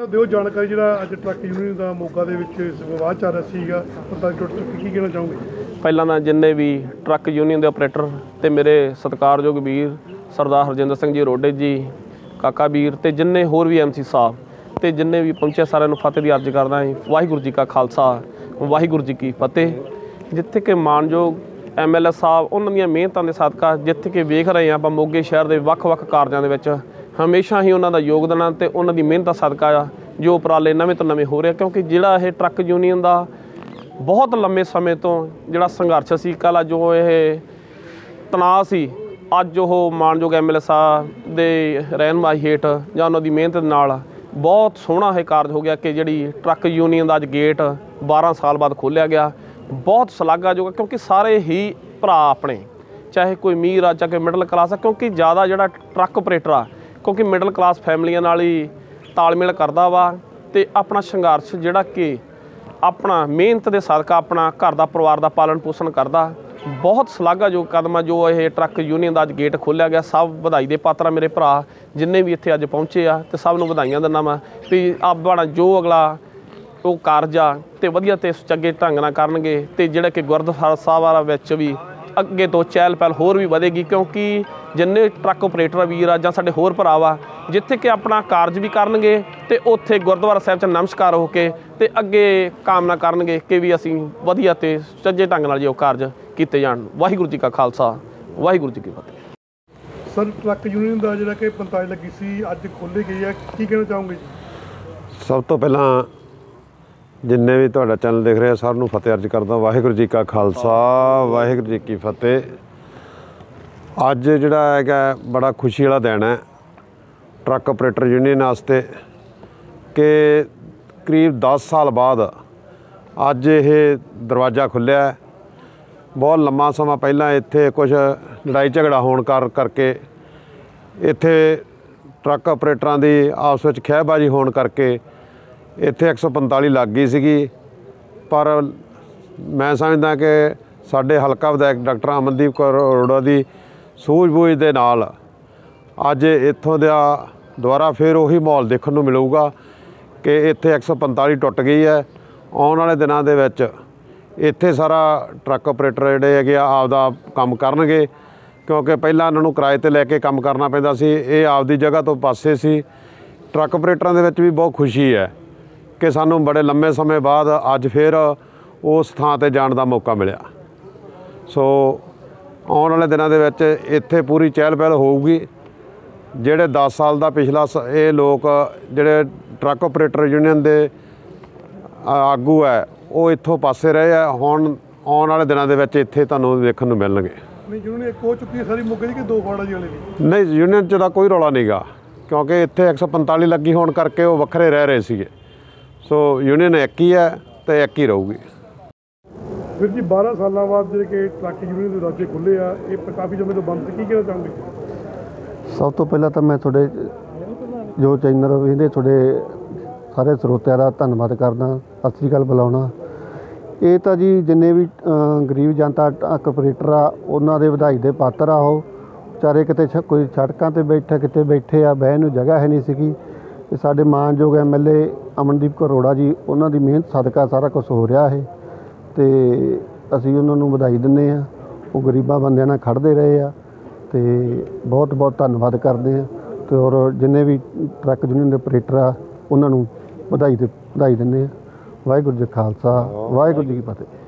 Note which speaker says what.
Speaker 1: ਦਿਓ ਜਾਣਕਾਰੀ ਜਿਹੜਾ ਅੱਜ ਟਰੱਕ ਯੂਨੀਅਨ ਦਾ ਮੋਗਾ ਦੇ ਵਿੱਚ ਵਿਵਾਦ ਚੱਲ ਰਿਹਾ ਸੀਗਾ, ਪਤਾ ਟੁੱਟ ਚੁੱਕੀ, ਕੀ ਕਹਿਣਾ ਚਾਹੋਗੇ?
Speaker 2: ਪਹਿਲਾਂ ਤਾਂ ਜਿੰਨੇ ਵੀ ਟਰੱਕ ਯੂਨੀਅਨ ਦੇ ਆਪਰੇਟਰ ਤੇ ਮੇਰੇ ਸਤਿਕਾਰਯੋਗ ਵੀਰ ਸਰਦਾਰ ਹਰਜਿੰਦਰ ਸਿੰਘ ਜੀ ਰੋਡੇ ਜੀ, ਕਾਕਾ ਵੀਰ ਤੇ ਜਿੰਨੇ ਹੋਰ ਵੀ MC ਸਾਹਿਬ ਤੇ ਜਿੰਨੇ ਵੀ ਪਹੁੰਚੇ ਸਾਰਿਆਂ ਨੂੰ ਫਤਿਹ ਦੀ ਅਰਜ਼ ਕਰਦਾ ਹਾਂ। ਵਾਹਿਗੁਰੂ ਜੀ ਕਾ ਖਾਲਸਾ, ਵਾਹਿਗੁਰੂ ਜੀ ਕੀ ਫਤਿਹ। ਜਿੱਥੇ ਕਿ ਮਾਨਯੋਗ MLA ਸਾਹਿਬ ਉਹਨਾਂ ਦੀਆਂ ਮਿਹਨਤਾਂ ਦੇ ਸਦਕਾ ਜਿੱਥੇ ਕਿ ਵੇਖ ਰਹੇ ਹਾਂ ਆਪਾਂ ਮੋਗੇ ਸ਼ਹਿਰ ਦੇ ਵੱਖ-ਵੱਖ ਕਾਰਜਾਂ ਦੇ ਵਿੱਚ ਹਮੇਸ਼ਾ ਹੀ ਉਹਨਾਂ ਦਾ ਯੋਗਦਾਨ ਤੇ ਉਹਨਾਂ ਦੀ ਮਿਹਨਤਾਂ ਸਦਕਾ ਜੋ ਉਪਰਾਲੇ ਨਵੇਂ ਤੋਂ ਨਵੇਂ ਹੋ ਰਹੇ, ਕਿਉਂਕਿ ਜਿਹੜਾ ਇਹ ਟਰੱਕ ਯੂਨੀਅਨ ਦਾ ਬਹੁਤ ਲੰਮੇ ਸਮੇਂ ਤੋਂ ਜਿਹੜਾ ਸੰਘਰਸ਼ ਸੀ, ਕਲਾ ਜੋ ਇਹ ਤਣਾਅ ਸੀ, ਅੱਜ ਉਹ ਮਾਨਯੋਗ MLA ਸਾਹਿਬ ਦੇ ਰਹਿਨੁਮਾਈ ਹੇਠ ਜਾਂ ਉਹਨਾਂ ਦੀ ਮਿਹਨਤ ਨਾਲ ਬਹੁਤ ਸੋਹਣਾ ਇਹ ਕਾਰਜ ਹੋ ਗਿਆ ਕਿ ਜਿਹੜੀ ਟਰੱਕ ਯੂਨੀਅਨ ਦਾ ਅੱਜ ਗੇਟ 12 ਸਾਲ ਬਾਅਦ ਖੋਲ੍ਹਿਆ ਗਿਆ। ਬਹੁਤ ਸ਼ਲਾਘਾਯੋਗ, ਕਿਉਂਕਿ ਸਾਰੇ ਹੀ ਭਰਾ ਆਪਣੇ, ਚਾਹੇ ਕੋਈ ਅਮੀਰ ਆ ਚਾਹੇ ਮਿਡਲ ਕਲਾਸ ਆ, ਕਿਉਂਕਿ ਜ਼ਿਆਦਾ ਜਿਹੜਾ ਟਰੱਕ ਆਪਰੇਟਰ ਆ ਕਿਉਂਕਿ ਮਿਡਲ ਕਲਾਸ ਫੈਮਲੀਆਂ ਨਾਲ ਹੀ ਤਾਲਮੇਲ ਕਰਦਾ ਵਾ ਅਤੇ ਆਪਣਾ ਸੰਘਰਸ਼ ਜਿਹੜਾ ਕਿ ਆਪਣਾ ਮਿਹਨਤ ਦੇ ਸਦਕਾ ਆਪਣਾ ਘਰ ਦਾ ਪਰਿਵਾਰ ਦਾ ਪਾਲਣ ਪੋਸ਼ਣ ਕਰਦਾ। ਬਹੁਤ ਸ਼ਲਾਘਾਯੋਗ ਕਦਮ ਆ ਜੋ ਇਹ ਟਰੱਕ ਯੂਨੀਅਨ ਦਾ ਅੱਜ ਗੇਟ ਖੋਲ੍ਹਿਆ ਗਿਆ। ਸਭ ਵਧਾਈ ਦੇ ਪਾਤਰ ਆ ਮੇਰੇ ਭਰਾ ਜਿੰਨੇ ਵੀ ਇੱਥੇ ਅੱਜ ਪਹੁੰਚੇ ਆ, ਅਤੇ ਸਭ ਨੂੰ ਵਧਾਈਆਂ ਦਿੰਦਾ ਵਾ ਵੀ ਆਪਣਾ ਜੋ ਅਗਲਾ ਉਹ ਕਾਰਜ ਆ ਅਤੇ ਵਧੀਆ ਅਤੇ ਸੁਚੱਗੇ ਢੰਗ ਨਾਲ ਕਰਨਗੇ, ਅਤੇ ਜਿਹੜਾ ਕਿ ਗੁਰਦੁਆਰਾ ਸਾਹਿਬਾਂ ਵਿੱਚ ਵੀ ਅੱਗੇ ਤੋਂ ਚਹਿਲ ਪਹਿਲ ਹੋਰ ਵੀ ਵਧੇਗੀ, ਕਿਉਂਕਿ ਜਿੰਨੇ ਟਰੱਕ ਆਪਰੇਟਰ ਵੀਰ ਆ ਜਾਂ ਸਾਡੇ ਹੋਰ ਭਰਾ ਵਾ ਜਿੱਥੇ ਕਿ ਆਪਣਾ ਕਾਰਜ ਵੀ ਕਰਨਗੇ ਅਤੇ ਉੱਥੇ ਗੁਰਦੁਆਰਾ ਸਾਹਿਬ 'ਚ ਨਮਸਕਾਰ ਹੋ ਕੇ ਅਤੇ ਅੱਗੇ ਕਾਮਨਾ ਕਰਨਗੇ ਕਿ ਵੀ ਅਸੀਂ ਵਧੀਆ ਅਤੇ ਸੁਚੱਜੇ ਢੰਗ ਨਾਲ ਜੋ ਕਾਰਜ ਕੀਤੇ ਜਾਣ। ਵਾਹਿਗੁਰੂ ਜੀ ਕਾ ਖਾਲਸਾ, ਵਾਹਿਗੁਰੂ ਜੀ ਕੀ ਫਤਿਹ।
Speaker 1: ਸਰ, ਟਰੱਕ ਯੂਨੀਅਨ ਦਾ ਜਿਹੜਾ ਕਿ 45 ਲੱਗੀ ਸੀ ਅੱਜ ਖੋਲ੍ਹੀ ਗਈ ਹੈ, ਕੀ ਕਹਿਣਾ ਚਾਹੋਗੇ?
Speaker 3: ਸਭ ਤੋਂ ਪਹਿਲਾਂ ਜਿੰਨੇ ਵੀ ਤੁਹਾਡਾ ਚੈਨਲ ਦੇਖ ਰਹੇ ਸਾਰਿਆਂ ਨੂੰ ਫਤਿਹ ਅਰਜ਼ ਕਰਦਾ। ਵਾਹਿਗੁਰੂ ਜੀ ਕਾ ਖਾਲਸਾ, ਵਾਹਿਗੁਰੂ ਜੀ ਕੀ ਫਤਿਹ। ਅੱਜ ਜਿਹੜਾ ਹੈਗਾ ਬੜਾ ਖੁਸ਼ੀ ਵਾਲਾ ਦਿਨ ਹੈ ਟਰੱਕ ਆਪਰੇਟਰ ਯੂਨੀਅਨ ਵਾਸਤੇ ਕਿ ਕਰੀਬ 10 ਸਾਲ ਬਾਅਦ ਅੱਜ ਇਹ ਦਰਵਾਜ਼ਾ ਖੁੱਲ੍ਹਿਆ। ਬਹੁਤ ਲੰਮਾ ਸਮਾਂ ਪਹਿਲਾਂ ਇੱਥੇ ਕੁਝ ਲੜਾਈ ਝਗੜਾ ਹੋਣ ਕਰਕੇ ਇੱਥੇ ਟਰੱਕ ਆਪਰੇਟਰਾਂ ਦੀ ਆਪਸ ਵਿੱਚ ਖਹਿਬਾਜ਼ੀ ਹੋਣ ਕਰਕੇ ਇੱਥੇ 145 ਲੱਗ ਗਈ ਸੀਗੀ, ਪਰ ਮੈਂ ਸਮਝਦਾ ਕਿ ਸਾਡੇ ਹਲਕਾ ਵਿਧਾਇਕ ਡਾਕਟਰ ਅਮਨਦੀਪ ਕੌਰ ਅਰੋੜਾ ਦੀ ਸੂਝ-ਬੂਝ ਦੇ ਨਾਲ ਅੱਜ ਇੱਥੋਂ ਦਾ ਦੁਬਾਰਾ ਫਿਰ ਉਹੀ ਮਾਹੌਲ ਦੇਖਣ ਨੂੰ ਮਿਲੂਗਾ ਕਿ ਇੱਥੇ 145 ਟੁੱਟ ਗਈ ਹੈ। ਆਉਣ ਵਾਲੇ ਦਿਨਾਂ ਦੇ ਵਿੱਚ ਇੱਥੇ ਸਾਰਾ ਟਰੱਕ ਆਪਰੇਟਰ ਜਿਹੜੇ ਹੈਗੇ ਆ ਆਪਦਾ ਕੰਮ ਕਰਨਗੇ, ਕਿਉਂਕਿ ਪਹਿਲਾਂ ਇਹਨਾਂ ਨੂੰ ਕਿਰਾਏ 'ਤੇ ਲੈ ਕੇ ਕੰਮ ਕਰਨਾ ਪੈਂਦਾ ਸੀ, ਇਹ ਆਪਦੀ ਜਗ੍ਹਾ ਤੋਂ ਪਾਸੇ ਸੀ। ਟਰੱਕ ਆਪਰੇਟਰਾਂ ਦੇ ਵਿੱਚ ਵੀ ਬਹੁਤ ਖੁਸ਼ੀ ਹੈ ਕਿ ਸਾਨੂੰ ਬੜੇ ਲੰਮੇ ਸਮੇਂ ਬਾਅਦ ਅੱਜ ਫਿਰ ਉਸ ਥਾਂ 'ਤੇ ਜਾਣ ਦਾ ਮੌਕਾ ਮਿਲਿਆ। ਸੋ ਆਉਣ ਵਾਲੇ ਦਿਨਾਂ ਦੇ ਵਿੱਚ ਇੱਥੇ ਪੂਰੀ ਚਹਿਲ ਪਹਿਲ ਹੋਊਗੀ। ਜਿਹੜੇ 10 ਸਾਲ ਦਾ ਪਿਛਲਾ ਇਹ ਲੋਕ ਜਿਹੜੇ ਟਰੱਕ ਆਪਰੇਟਰ ਯੂਨੀਅਨ ਦੇ ਆਗੂ ਹੈ ਉਹ ਇੱਥੋਂ ਪਾਸੇ ਰਹੇ ਆ, ਹੁਣ ਆਉਣ ਵਾਲੇ ਦਿਨਾਂ ਦੇ ਵਿੱਚ ਇੱਥੇ ਤੁਹਾਨੂੰ ਦੇਖਣ ਨੂੰ ਮਿਲਣਗੇ।
Speaker 1: ਨਹੀਂ, ਯੂਨੀਅਨ ਇੱਕ ਹੋ ਚੁੱਕੀ ਹੈ ਸਾਰੀ ਮੋਗੇ ਦੀ ਕਿ ਦੋ ਫਾੜਾ ਜੀ ਵਾਲੇ ਦੀ?
Speaker 3: ਨਹੀਂ, ਯੂਨੀਅਨ 'ਚ ਤਾਂ ਕੋਈ ਰੌਲਾ ਨਹੀਂ ਗਾ, ਕਿਉਂਕਿ ਇੱਥੇ 145 ਲੱਗੀ ਹੋਣ ਕਰਕੇ ਉਹ ਵੱਖਰੇ ਰਹਿ ਰਹੇ ਸੀਗੇ। ਸੋ ਯੂਨੀਅਨ ਇੱਕ ਹੀ ਹੈ ਅਤੇ ਇੱਕ ਹੀ ਰਹੂਗੀ।
Speaker 1: ਵੀਰ ਜੀ, 12 ਸਾਲਾਂ ਬਾਅਦ ਜਿਹੜੇ ਕਿ ਟਰੱਕ ਯੂਨੀਅਨ ਦੇ ਦਰਵਾਜ਼ੇ ਖੁੱਲ੍ਹੇ ਆ, ਇਹ ਕਾਫੀ ਸਮੇਂ ਤੋਂ ਬੰਦ ਸੀ, ਕੀ ਕਹਿਣਾ ਚਾਹੋਗੇ?
Speaker 4: ਸਭ ਤੋਂ ਪਹਿਲਾਂ ਤਾਂ ਮੈਂ ਤੁਹਾਡੇ ਜੋ ਚੈਨਲ ਇਹਦੇ ਤੁਹਾਡੇ ਸਾਰੇ ਸਰੋਤਿਆਂ ਦਾ ਧੰਨਵਾਦ ਕਰਦਾ, ਸਤਿ ਸ਼੍ਰੀ ਅਕਾਲ ਬੁਲਾਉਣਾ। ਇਹ ਤਾਂ ਜੀ ਜਿੰਨੇ ਵੀ ਗਰੀਬ ਜਨਤਾ ਟਰੱਕ ਆਪਰੇਟਰ ਆ ਉਹਨਾਂ ਦੇ ਵਧਾਈ ਦੇ ਪਾਤਰ ਆ। ਉਹ ਵਿਚਾਰੇ ਕਿਤੇ ਕੋਈ ਸੜਕਾਂ 'ਤੇ ਬੈਠੇ ਕਿਤੇ ਬੈਠੇ ਆ, ਬਹਿਣ ਨੂੰ ਜਗ੍ਹਾ ਹੈ ਨਹੀਂ ਸੀਗੀ, ਅਤੇ ਸਾਡੇ ਮਾਨਯੋਗ MLA ਅਮਨਦੀਪ ਕੌਰ ਅਰੋੜਾ ਜੀ ਉਹਨਾਂ ਦੀ ਮਿਹਨਤ ਸਦਕਾ ਸਾਰਾ ਕੁਛ ਹੋ ਰਿਹਾ ਹੈ, ਅਤੇ ਅਸੀਂ ਉਹਨਾਂ ਨੂੰ ਵਧਾਈ ਦਿੰਦੇ ਹਾਂ। ਉਹ ਗਰੀਬਾਂ ਬੰਦਿਆਂ ਨਾਲ ਖੜ੍ਹਦੇ ਰਹੇ ਆ, ਅਤੇ ਬਹੁਤ ਬਹੁਤ ਧੰਨਵਾਦ ਕਰਦੇ ਹਾਂ। ਅਤੇ ਔਰ ਜਿੰਨੇ ਵੀ ਟਰੱਕ ਯੂਨੀਅਨ ਦੇ ਆਪਰੇਟਰ ਆ ਉਹਨਾਂ ਨੂੰ ਵਧਾਈ ਦਿੰਦੇ ਹਾਂ। ਵਾਹਿਗੁਰੂ ਜੀ ਕਾ ਖਾਲਸਾ, ਵਾਹਿਗੁਰੂ ਜੀ ਕੀ ਫਤਿਹ।